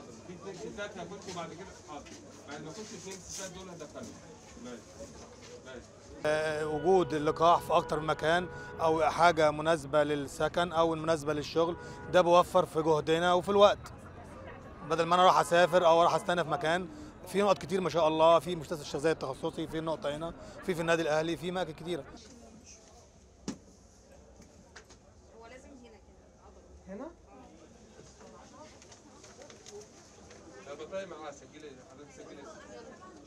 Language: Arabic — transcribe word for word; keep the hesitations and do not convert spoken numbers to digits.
حاضر، في اثنين ستات هاخدكم بعد كده، حاضر، بعد ما اخش اثنين ستات دول هدخلهم. ماشي ماشي. آه، وجود اللقاح في اكتر من مكان او حاجه مناسبه للسكن او مناسبه للشغل، ده بيوفر في جهدنا وفي الوقت، بدل ما انا اروح اسافر او اروح استنى في مكان. في نقط كتير ما شاء الله، في مستشفى الشيخ زايد التخصصي، في نقطه هنا، في في النادي الاهلي، في اماكن كتيره. هو لازم هنا كده عضله هنا؟ يا بطايق معاه، سجلي حضرتك، سجلي.